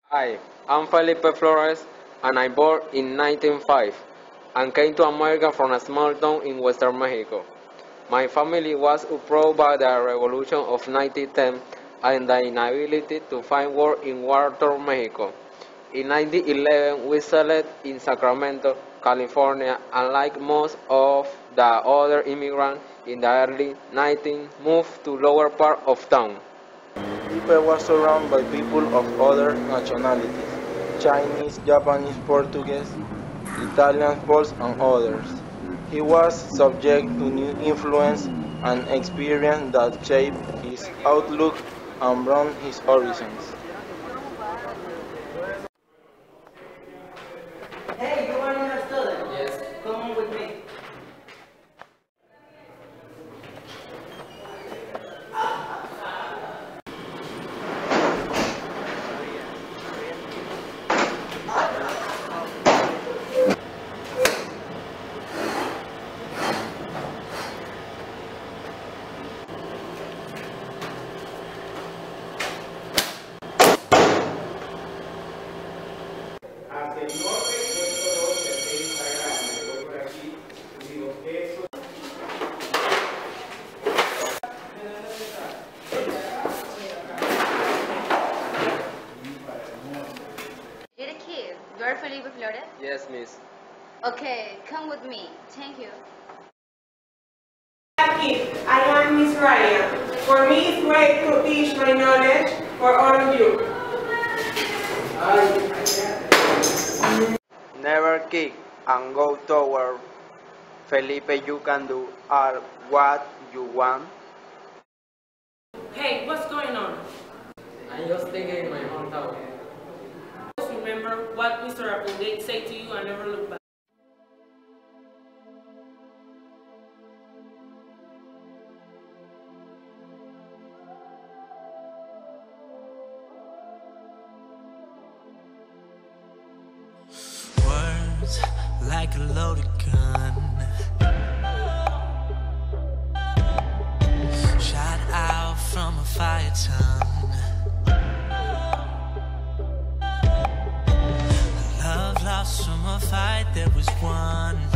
Hi, I'm Felipe Flores, and I born in 1905 and came to America from a small town in western Mexico. My family was appalled by the revolution of 1910 and the inability to find work in war-torn Mexico. In 1911, we settled in Sacramento, California, and like most of the other immigrants in the early 19th, moved to lower part of town. Felipe was surrounded by people of other nationalities: Chinese, Japanese, Portuguese, Italians, Poles, and others. He was subject to new influence and experience that shaped his outlook and broadened his horizons. Hey, you are not a student? Yes. Come on with me. Hacia el norte, puesto 2 de Instagram. Voy por aquí, digo eso. Little kid, you are Felipe Flores? Yes, miss. Okay, come with me. Thank you. Kid, I am Miss Ryan. For me, it's great to teach my knowledge for all of you. Never kick and go toward. Felipe, you can do all what you want. Hey, what's going on? I'm just thinking in my hometown. Just remember what Mr. Applegate said to you and never look back. Words like a loaded gun, shot out from a fire tongue. Love lost from a fight that was won.